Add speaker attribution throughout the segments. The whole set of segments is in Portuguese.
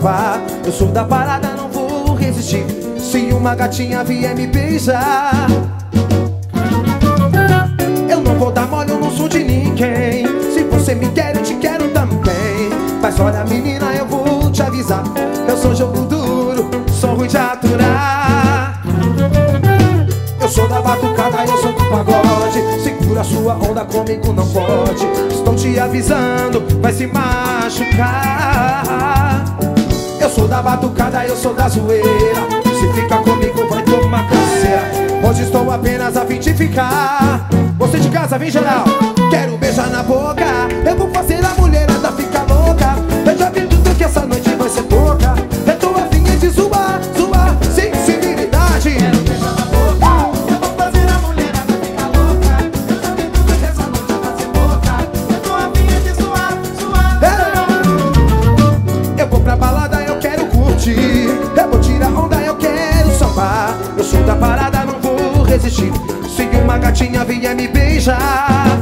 Speaker 1: sofá. Eu sou da parada, não vou resistir se uma gatinha vier me beijar. Eu não vou dar mole, eu não sou de ninguém. Se você me quer, eu te quero também. Mas olha, menina, eu vou te avisar, eu sou jogo duro, sou ruim de aturar. Eu sou da batucada, eu sou do pagode. Segura sua onda, comigo não pode. Estou te avisando, vai se machucar. Eu sou da batucada, eu sou da zoeira. Se fica comigo, vai tomar canseira. Hoje estou apenas a fim de ficar. Você de casa, vem geral. Quero beijar na boca, eu vou fazer a mulherada ficar louca. Eu já vi tudo que essa noite vai ser pouca. Eu tô a fim de zoar, zoar, sensibilidade.
Speaker 2: Quero beijar na boca, eu vou fazer a mulherada ficar louca. Eu já vi tudo que essa noite vai ser pouca. Eu tô a fim de zoar, zoar.
Speaker 1: Eu vou pra balada, eu quero curtir. Eu vou tirar onda, eu quero sambar. Eu sou da parada, não vou resistir se uma gatinha vier me beijar.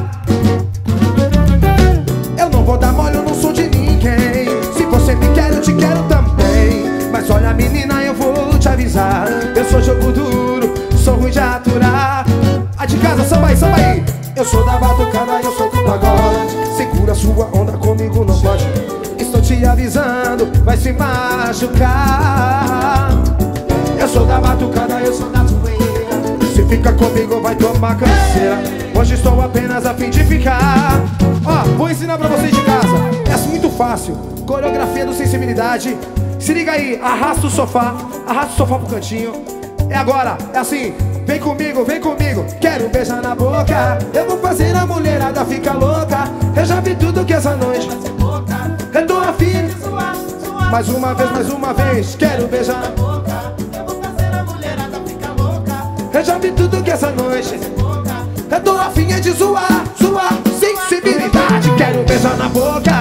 Speaker 1: Eu não vou dar mole, eu não sou de ninguém. Se você me quer, eu te quero também. Mas olha, menina, eu vou te avisar, eu sou jogo duro, sou ruim de aturar. A de casa, samba aí, samba aí. Eu sou da batucada, eu sou do pagode. Segura sua onda, comigo não pode. Estou te avisando, vai se machucar. Eu sou da batucada, eu sou da zoeira. Se fica comigo, vai tomar canseira. Hoje estou apenas a fim de ficar. Ó, vou ensinar pra vocês de casa. É assim, muito fácil. Coreografia do Sensibilidade. Se liga aí, arrasta o sofá pro cantinho. É agora, é assim. Vem comigo, vem comigo. Quero beijar na boca, eu vou fazer a mulherada ficar louca. Eu já vi tudo que essa noite
Speaker 2: Vai ser pouca.
Speaker 1: eu tô a fim
Speaker 2: De zoar, zoar.
Speaker 1: mais uma vez. Quero beijar
Speaker 2: Na boca, eu vou fazer a mulherada ficar louca.
Speaker 1: eu já vi tudo que essa noite
Speaker 2: Vai ser pouca.
Speaker 1: eu tô a fim de zoar, zoar, sensibilidade. Quero beijar na boca,